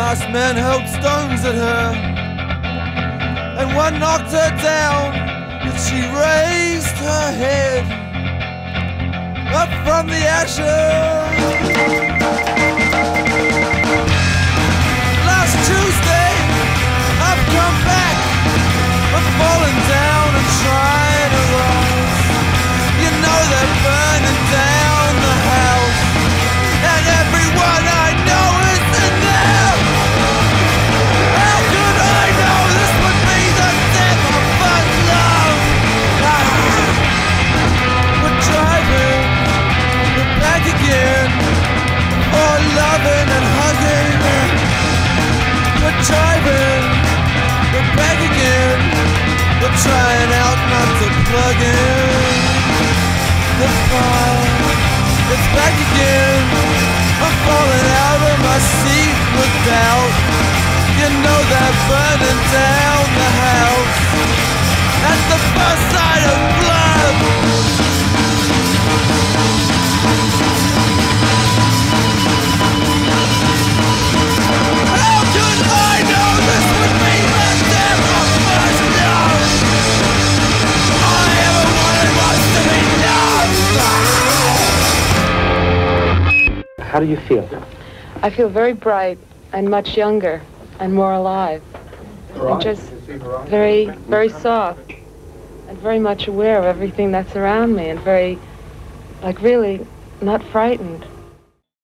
masked men hurled stones at her, and one knocked her down, but she raised her head up from the ashes. Last Tuesday, I've come back, but fallen down and tried to rise. You know they're burning down the house, and everyone I know is in there. How could I know this would be the death of first love? We're driving, we're back again, all loving and hugging. We're driving, we're back again, we're trying out not to plug in the fire. It's back again, I'm falling out of my seat with doubt. You know they're burning down the house at the first sight of blood. How could I know this would be the death of first love? All I ever wanted was to be loved. How do you feel? I feel very bright and much younger and more alive. And just very, very soft and very much aware of everything that's around me and very, like, really not frightened.